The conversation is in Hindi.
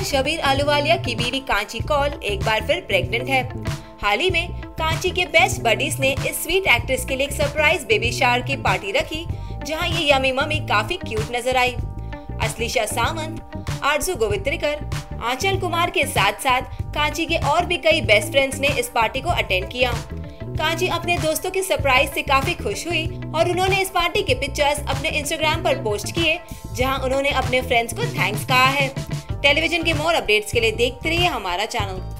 शबीर अहलूवालिया की बीवी कांची कौल एक बार फिर प्रेग्नेंट है। हाल ही में कांची के बेस्ट बडीज ने इस स्वीट एक्ट्रेस के लिए एक सरप्राइज बेबी शावर की पार्टी रखी, जहां ये यमी मम्मी काफी क्यूट नजर आई। अश्लिषा सामंत, आरजू गोवित्रिकर, आंचल कुमार के साथ साथ कांची के और भी कई बेस्ट फ्रेंड्स ने इस पार्टी को अटेंड किया। कांची अपने दोस्तों के सरप्राइज से काफी खुश हुई और उन्होंने इस पार्टी के पिक्चर्स अपने इंस्टाग्राम पर पोस्ट किए, जहां उन्होंने अपने फ्रेंड्स को थैंक्स कहा है। टेलीविजन के मोर अपडेट्स के लिए देखते रहिए हमारा चैनल।